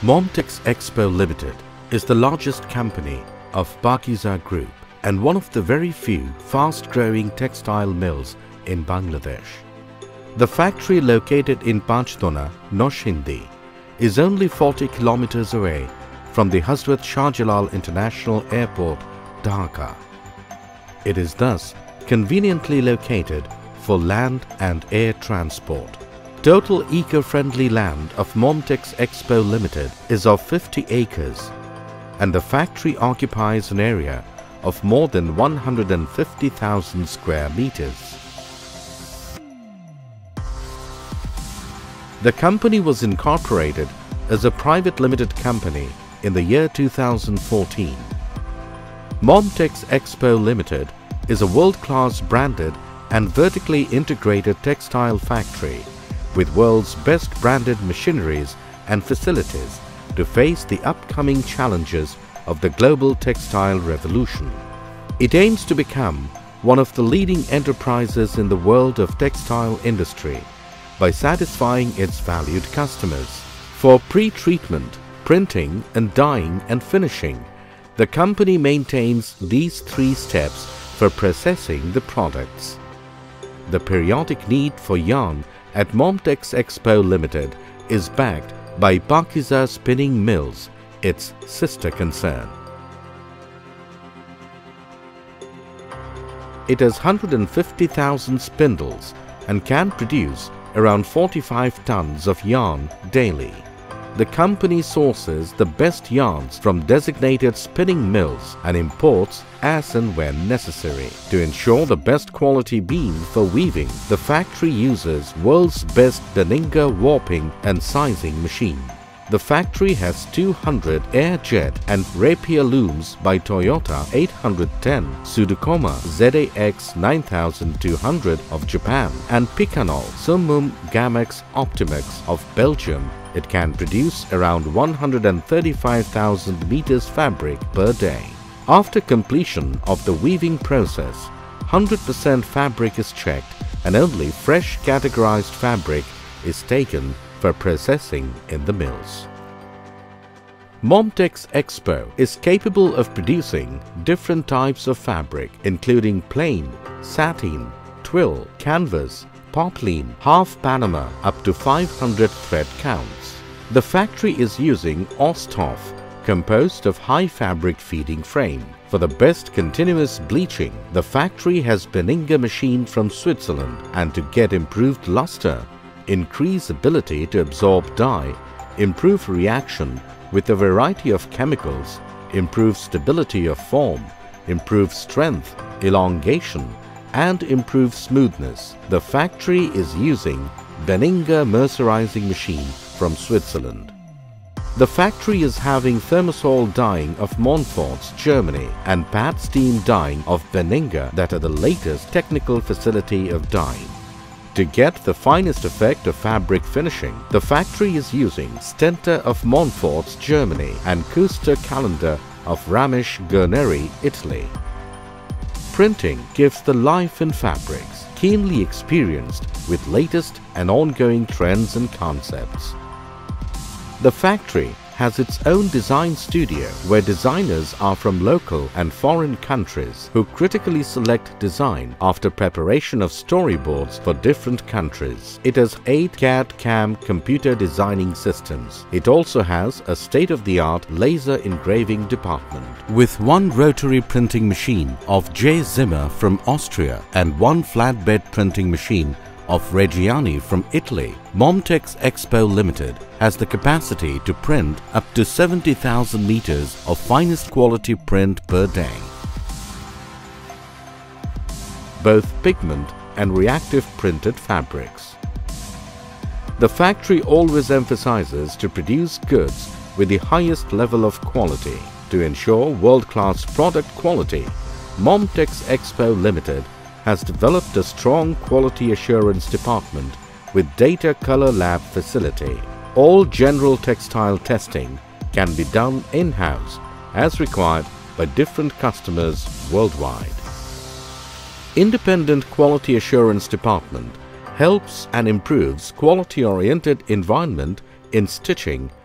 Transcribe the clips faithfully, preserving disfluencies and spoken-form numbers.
Momtex Expo Limited is the largest company of Pakiza Group and one of the very few fast-growing textile mills in Bangladesh. The factory located in Panchtona, Noshindi, is only forty kilometers away from the Hazrat Shah Jalal International Airport, Dhaka. It is thus conveniently located for land and air transport. Total eco-friendly land of Momtex Expo Limited is of fifty acres, and the factory occupies an area of more than one hundred fifty thousand square meters. The company was incorporated as a private limited company in the year two thousand fourteen. Momtex Expo Limited is a world-class branded and vertically integrated textile factory with world's best branded machineries and facilities to face the upcoming challenges of the global textile revolution. It aims to become one of the leading enterprises in the world of textile industry by satisfying its valued customers. For pre-treatment, printing and dyeing and finishing, the company maintains these three steps for processing the products. The periodic need for yarn at Momtex Expo Limited is backed by Pakiza Spinning Mills, its sister concern. It has one hundred fifty thousand spindles and can produce around forty-five tons of yarn daily. The company sources the best yarns from designated spinning mills and imports as and when necessary. To ensure the best quality beam for weaving, the factory uses world's best Benninga warping and sizing machine. The factory has two hundred Airjet and Rapier looms by Toyota eight ten, Sudokoma Z A X nine thousand two hundred of Japan and Picanol Summum Gamex Optimex of Belgium. It can produce around one hundred thirty-five thousand meters fabric per day. After completion of the weaving process, one hundred percent fabric is checked and only fresh categorized fabric is taken for processing in the mills. Momtex Expo is capable of producing different types of fabric including plain, satin, twill, canvas, poplin, half Panama up to five hundred thread counts. The factory is using Osthoff, composed of high fabric feeding frame. For the best continuous bleaching, the factory has Benninga machine from Switzerland, and to get improved luster, increase ability to absorb dye, improve reaction with a variety of chemicals, improve stability of form, improve strength, elongation, and improve smoothness, the factory is using Benninga mercerizing machine from Switzerland. The factory is having thermosol dyeing of Montforts, Germany, and pad steam dyeing of Benninga that are the latest technical facility of dyeing. To get the finest effect of fabric finishing, the factory is using Stenta of Montforts, Germany, and Custer Calendar of Ramesh Gurneri, Italy. Printing gives the life in fabrics, keenly experienced with latest and ongoing trends and concepts. The factory has its own design studio where designers are from local and foreign countries who critically select design after preparation of storyboards for different countries. It has eight C A D C A M computer designing systems. It also has a state-of-the-art laser engraving department. With one rotary printing machine of J. Zimmer from Austria and one flatbed printing machine of Reggiani from Italy, Momtex Expo Limited has the capacity to print up to seventy thousand meters of finest quality print per day. Both pigment and reactive printed fabrics. The factory always emphasizes to produce goods with the highest level of quality. To ensure world-class product quality, Momtex Expo Limited has developed a strong quality assurance department with data color lab facility. All general textile testing can be done in-house as required by different customers worldwide. Independent Quality Assurance Department helps and improves quality-oriented environment in stitching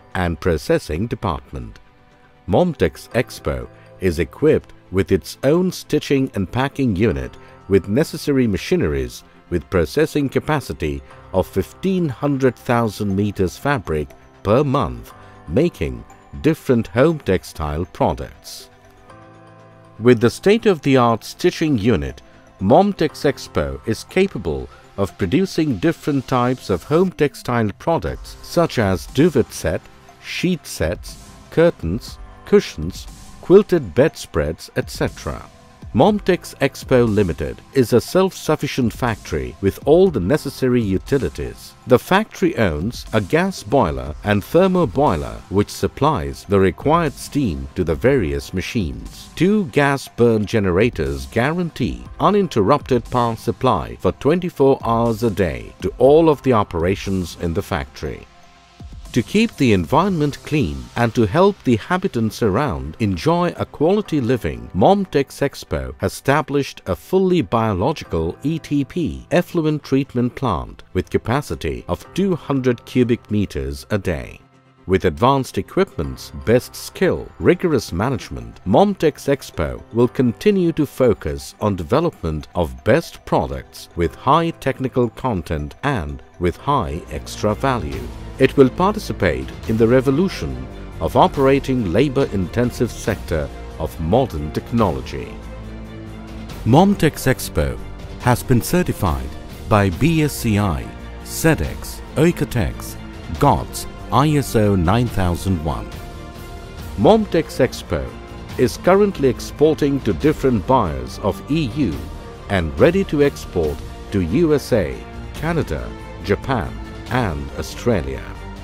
and processing department. Momtex Expo is equipped with its own stitching and packing unit with necessary machineries with processing capacity of fifteen hundred thousand meters fabric per month, making different home textile products. With the state-of-the-art stitching unit, Momtex Expo is capable of producing different types of home textile products such as duvet set, sheet sets, curtains, cushions, quilted bedspreads, et cetera. Momtex Expo Limited is a self-sufficient factory with all the necessary utilities. The factory owns a gas boiler and thermo boiler which supplies the required steam to the various machines. Two gas burn generators guarantee uninterrupted power supply for twenty-four hours a day to all of the operations in the factory. To keep the environment clean and to help the habitants around enjoy a quality living, Momtex Expo has established a fully biological E T P effluent treatment plant with capacity of two hundred cubic meters a day. With advanced equipments, best skill, rigorous management, Momtex Expo will continue to focus on development of best products with high technical content and with high extra value. It will participate in the revolution of operating labor-intensive sector of modern technology. Momtex Expo has been certified by B S C I, SEDEX, Oikotex, G O T S, I S O nine thousand one. Momtex Expo is currently exporting to different buyers of E U and ready to export to U S A, Canada, Japan and Australia.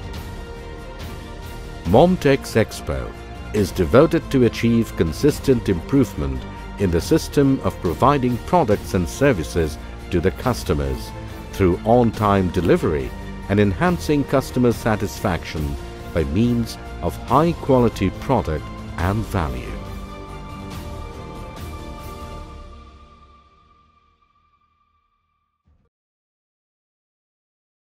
Momtex Expo is devoted to achieve consistent improvement in the system of providing products and services to the customers through on-time delivery and enhancing customer satisfaction by means of high-quality product and value.